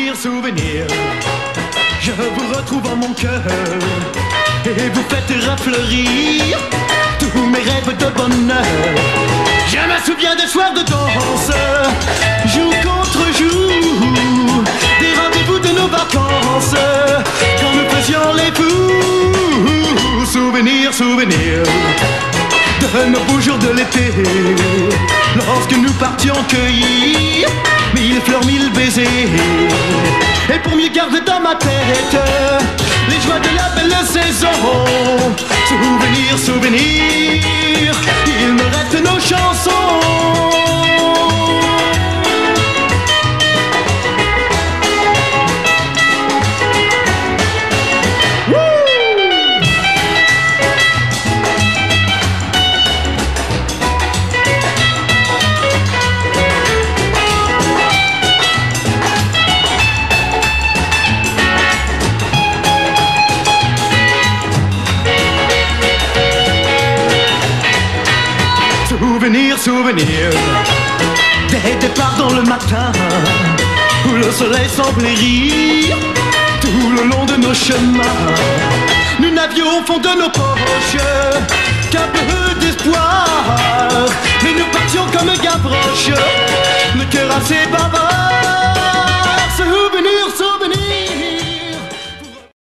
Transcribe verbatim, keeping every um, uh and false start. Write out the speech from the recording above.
Souvenir, souvenir, je vous retrouve en mon cœur et vous faites rafleurir tous mes rêves de bonheur. Je me souviens des soirs de danse, jour contre jour, des rendez-vous de nos vacances, quand nous faisions les fous. Souvenir, souvenir de nos beaux jours de l'été, lorsque nous partions cueillir mille fleurs, mille baisers. Et pour mieux garder dans ma tête les joies de la belle saison, souvenir, souvenir, il me reste nos chansons. Souvenir, souvenir des départs dans le matin où le soleil semblait rire tout le long de nos chemins. Nous n'avions au fond de nos poches